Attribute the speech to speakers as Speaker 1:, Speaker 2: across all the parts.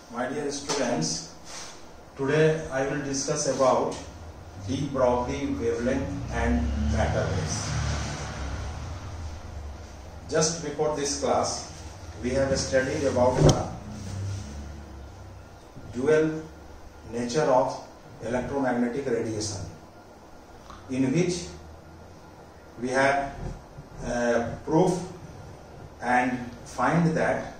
Speaker 1: My dear students, today I will discuss about de Broglie wavelength and matter waves. Just before this class, we have studied about the dual nature of electromagnetic radiation, in which we have proof and find that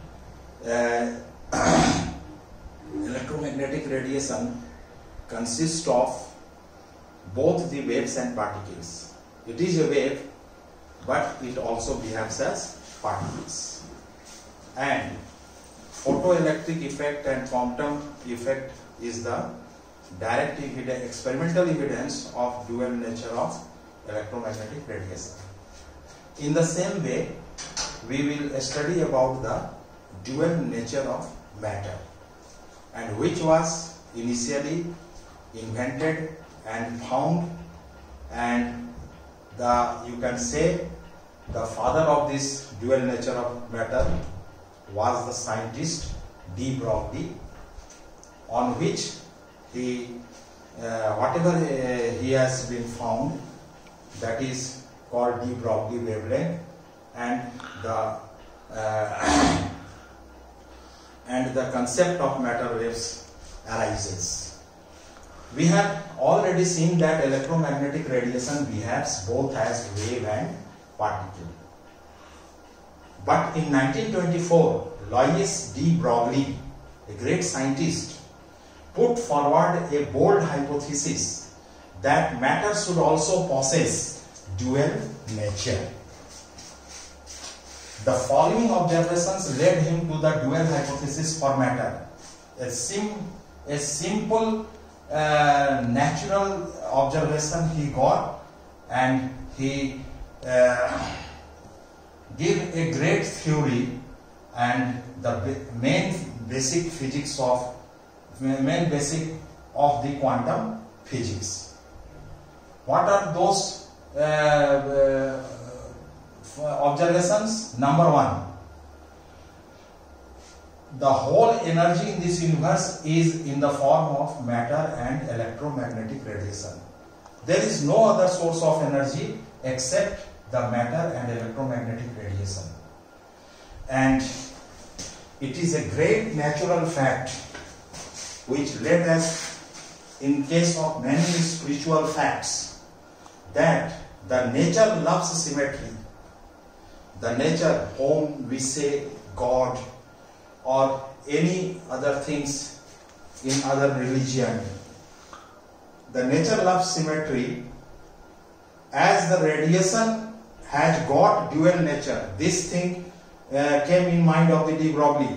Speaker 1: electromagnetic radiation consists of both the waves and particles. It is a wave, but it also behaves as particles. And photoelectric effect and quantum effect is the direct experimental evidence of dual nature of electromagnetic radiation. In the same way, we will study about the dual nature of matter, and which was initially invented and found, and you can say the father of this dual nature of matter was the scientist de Broglie, on which he whatever he has been found, that is called de Broglie wavelength, and the concept of matter waves arises. We have already seen that electromagnetic radiation behaves both as wave and particle. But in 1924, Louis de Broglie, a great scientist, put forward a bold hypothesis that matter should also possess dual nature. The following observations led him to the dual hypothesis for matter. A simple natural observation he got, and he gave a great theory and the main basic of the quantum physics. What are those observations? Number one, the whole energy in this universe is in the form of matter and electromagnetic radiation. There is no other source of energy except the matter and electromagnetic radiation. And it is a great natural fact which led us, in case of many spiritual facts, that the nature loves symmetry. The nature, whom we say God or any other things in other religion, the nature loves symmetry. As the radiation has got dual nature, this thing came in mind of the de Broglie.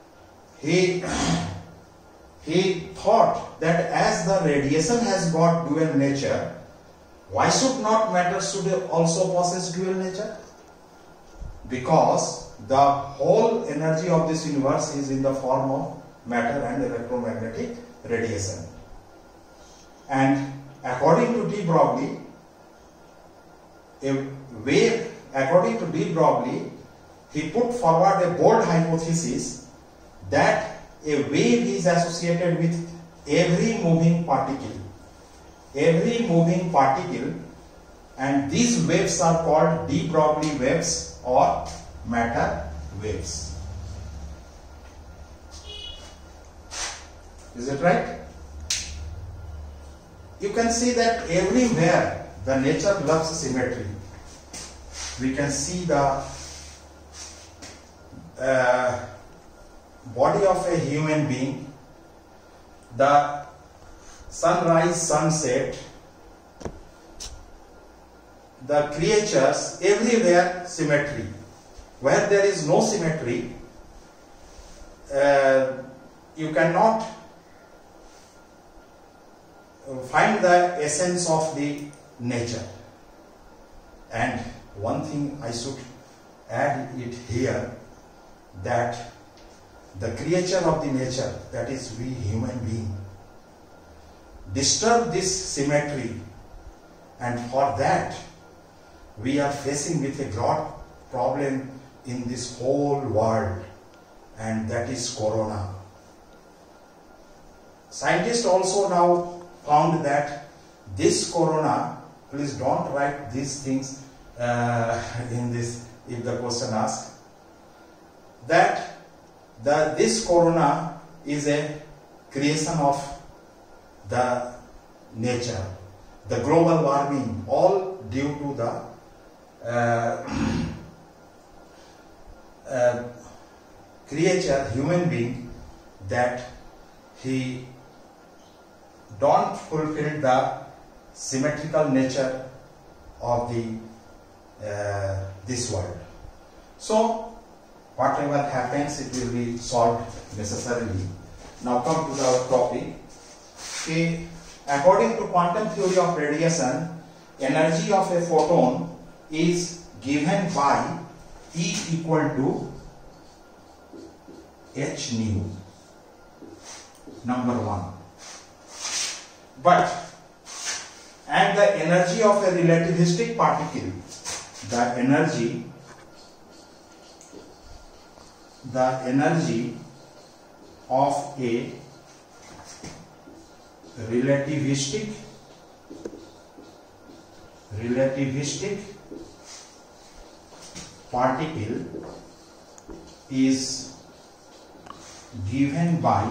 Speaker 1: He thought that as the radiation has got dual nature, why should not matter should also possess dual nature? Because the whole energy of this universe is in the form of matter and electromagnetic radiation. And according to de Broglie, he put forward a bold hypothesis that a wave is associated with every moving particle. And these waves are called de Broglie waves or matter waves. Is it right? You can see that everywhere the nature loves symmetry. We can see the body of a human being, the sunrise, sunset, the creatures, everywhere symmetry. Where there is no symmetry, you cannot find the essence of the nature. And one thing I should add it here, that the creature of the nature, that is we human being, disturb this symmetry, and for that we are facing with a great problem in this whole world, and that is corona. scientists also now found that this corona, please don't write these things in this if the question asks, that this corona is a creation of the nature, the global warming, all due to the creature, human being, that he don't fulfill the symmetrical nature of the this world. So whatever happens, it will be solved necessarily. Now come to our topic. Okay. According to quantum theory of radiation, energy of a photon is given by E equal to h nu, number one. And the energy of a relativistic particle, the energy of a relativistic particle is given by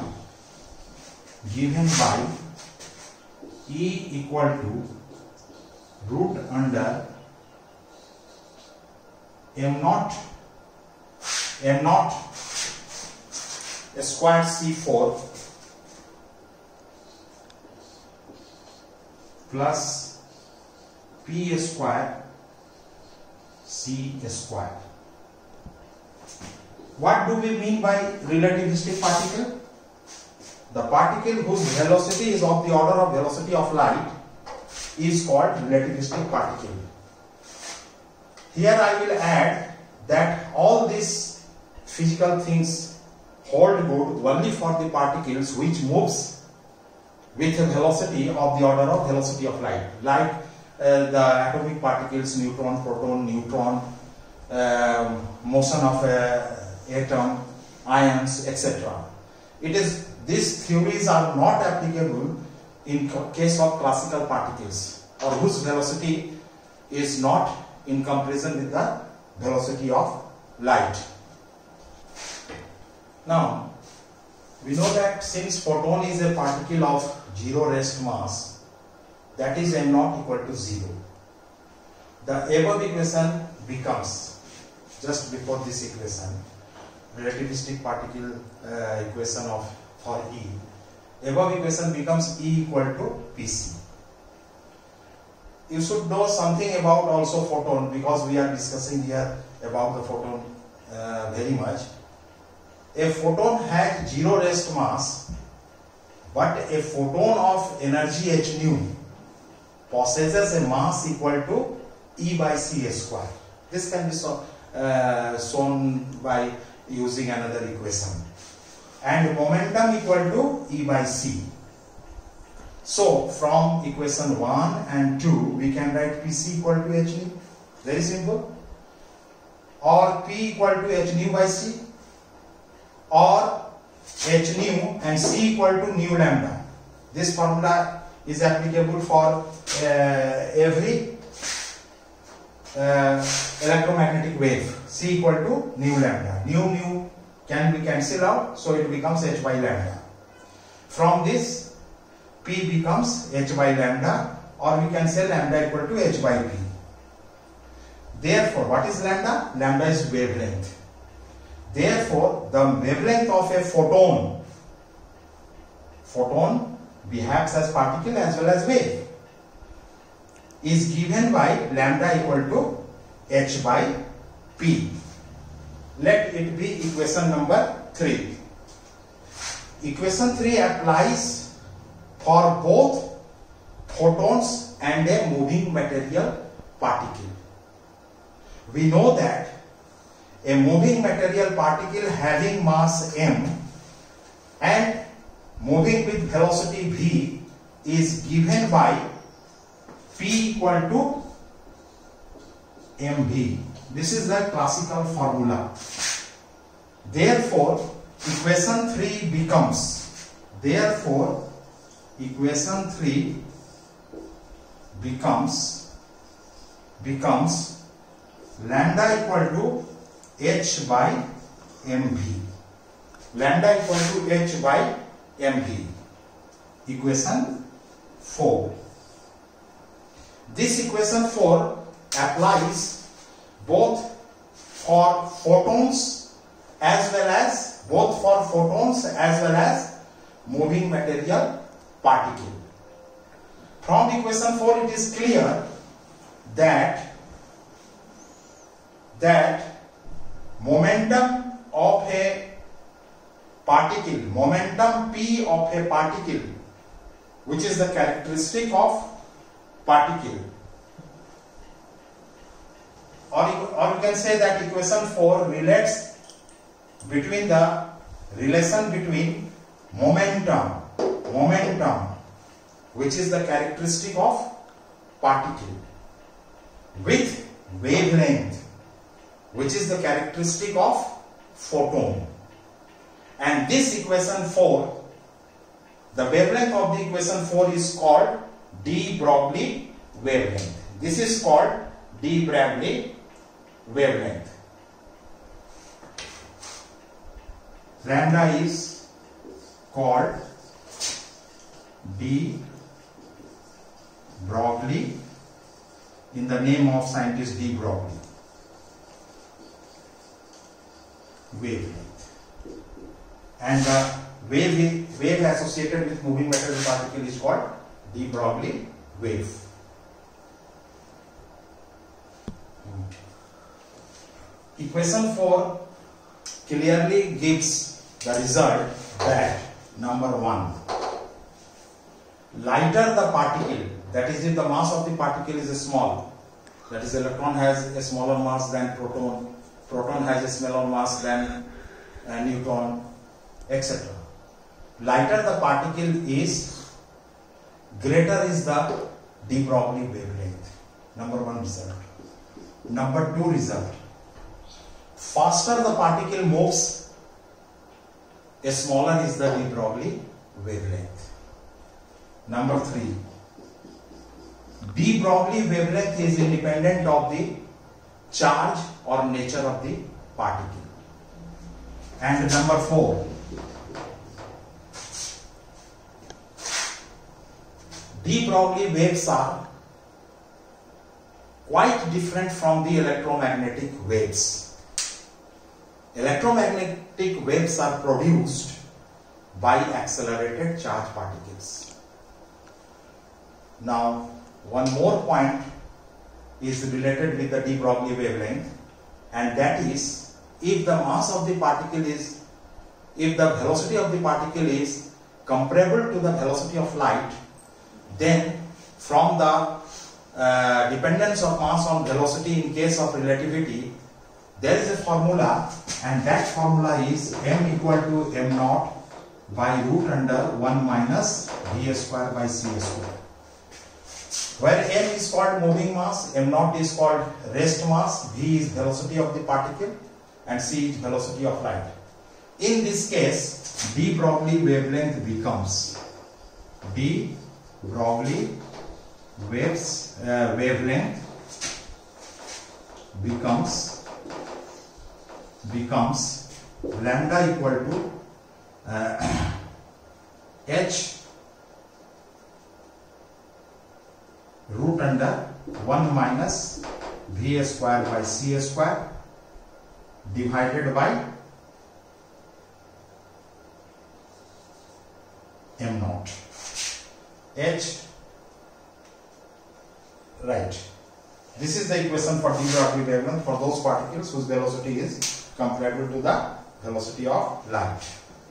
Speaker 1: E equal to root under m naught squared C4 plus P square C square. What do we mean by relativistic particle? The particle whose velocity is of the order of velocity of light is called relativistic particle. Here I will add that all these physical things hold good only for the particles which moves with a velocity of the order of velocity of light, like the atomic particles, neutron, proton, neutron, motion of atom, ions, etc. These theories are not applicable in case of classical particles, or whose velocity is not in comparison with the velocity of light. Now, we know that since photon is a particle of zero rest mass, that is m naught equal to 0. The above equation becomes, just before this equation, relativistic particle equation for E, above equation becomes E equal to Pc. You should know something about also photon, because we are discussing here about the photon very much. A photon has zero rest mass, but a photon of energy h nu possesses a mass equal to E by c square. This can be shown by using another equation. And momentum equal to E by c. So from equation 1 and 2 we can write Pc equal to h nu, very simple, or P equal to h nu by c, or h nu and c equal to nu lambda. This formula is applicable for every electromagnetic wave. C equal to nu lambda. Nu can be cancelled out, so it becomes h by lambda. From this, P becomes h by lambda, or we can say lambda equal to h by P. Therefore, what is lambda? Lambda is wavelength. Therefore, the wavelength of a photon behaves as particle as well as wave, is given by lambda equal to h by P. Let it be equation number 3. Equation 3 applies for both photons and a moving material particle. We know that a moving material particle having mass m and moving with velocity v is given by P equal to mv. This is the classical formula. Therefore, equation 3 becomes, therefore equation 3 becomes lambda equal to h by mv. Lambda equal to h by mv. Equation 4. This equation 4 applies both for photons as well as moving material particle. From equation 4 it is clear that momentum of a particle, momentum P of a particle, which is the characteristic of particle, or you can say that equation 4 relates between the relation between momentum, which is the characteristic of particle, with wavelength, which is the characteristic of photon. And this equation 4, the wavelength of the equation 4 is called de Broglie wavelength. This is called de Broglie wavelength. Lambda is called de Broglie in the name of scientist de Broglie wavelength. And the wave associated with moving material particle is called de Broglie wave. Equation 4 clearly gives the result that number 1, lighter the particle, that is if the mass of the particle is small, that is electron has a smaller mass than proton, proton has a smaller mass than neutron, etc. Lighter the particle is, greater is the de Broglie wavelength. Number 1 result. Number 2 result, faster the particle moves, a smaller is the de Broglie wavelength. Number 3, de Broglie wavelength is independent of the charge or nature of the particle. And number 4, de Broglie waves are quite different from the electromagnetic waves. Electromagnetic waves are produced by accelerated charge particles. Now, one more point is related with the de Broglie wavelength, and that is, if the mass of the particle is, if the velocity of the particle is comparable to the velocity of light, then from the dependence of mass on velocity in case of relativity, there is a formula, and that formula is m equal to m naught by root under 1 minus v square by c square, where m is called moving mass, m naught is called rest mass, v is velocity of the particle, and c is velocity of light. In this case, de Broglie wavelength becomes de Broglie wavelength becomes lambda equal to h root under 1 minus v square by c square divided by m naught. H, right. This is the equation for de Broglie wavelength for those particles whose velocity is comparable to the velocity of light.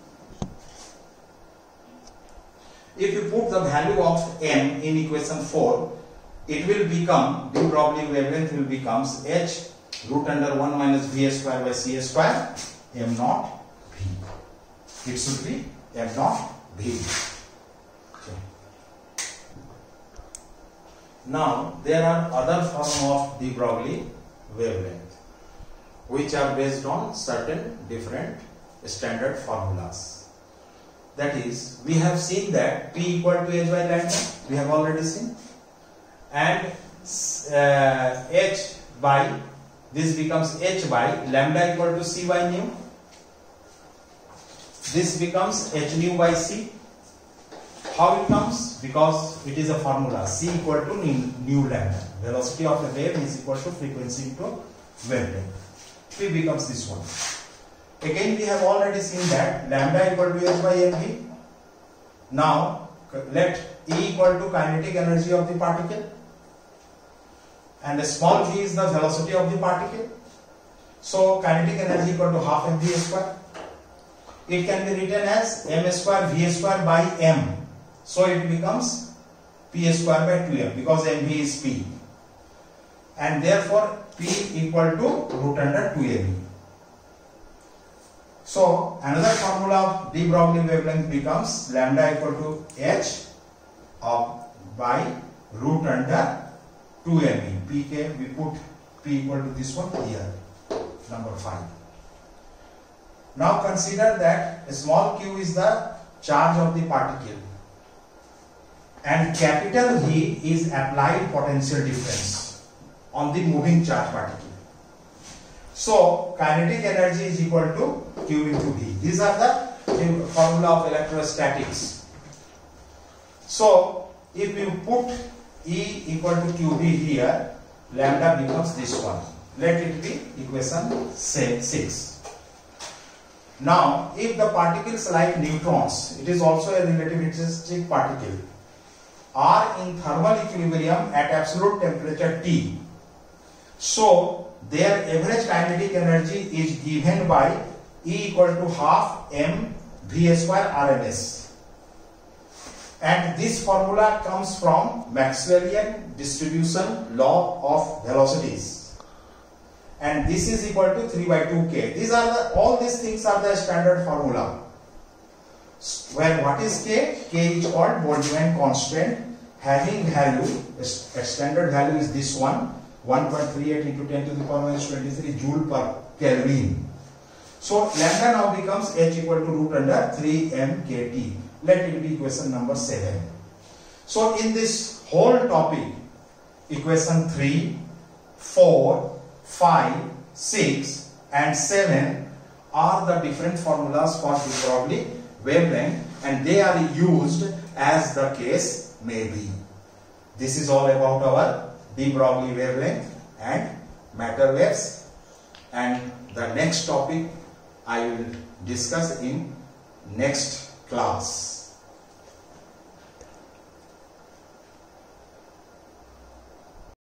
Speaker 1: If you put the value of m in equation 4, it will become, de Broglie wavelength will becomes h root under 1 minus v square by c square m naught v. It should be m naught v. Okay. Now there are other forms of de Broglie wavelength which are based on certain different standard formulas. That is, we have seen that P equal to h by lambda, we have already seen, and h by, this becomes h by lambda equal to c by nu. This becomes h nu by c. How it comes? Because it is a formula, c equal to nu lambda. Velocity of a wave is equal to frequency into wavelength. P becomes this one. Again, we have already seen that lambda equal to h by mv. Now, let E equal to kinetic energy of the particle, and small v is the velocity of the particle. So, kinetic energy equal to half mv square. It can be written as m square v square by m. So, it becomes p square by 2m because mv is p. And therefore, p equal to root under 2mv. So, another formula of de Broglie wavelength becomes lambda equal to h by root under 2mv. Pk, we put p equal to this one here, number 5. Now consider that a small q is the charge of the particle and capital V is applied potential difference on the moving charge particle. So, kinetic energy is equal to Q into V. These are the formula of electrostatics. So, if you put E equal to QV here, lambda becomes this one. Let it be equation 6. Now, if the particles like neutrons, it is also a relativistic particle, are in thermal equilibrium at absolute temperature T. So, their average kinetic energy is given by E equal to half m v square RMS. And this formula comes from Maxwellian distribution law of velocities. And this is equal to 3 by 2k. These are all these things are the standard formula. Where what is k? K is called Boltzmann constant, having value, a standard value is this one, 1.38 into 10 to the power minus 23 joule per Kelvin. So lambda now becomes h equal to root under 3 mkt. Let it be equation number 7. So in this whole topic, equation 3, 4, 5, 6 and 7 are the different formulas for de Broglie wavelength, and they are used as the case may be. This is all about our de Broglie wavelength and matter waves, and the next topic I will discuss in next class.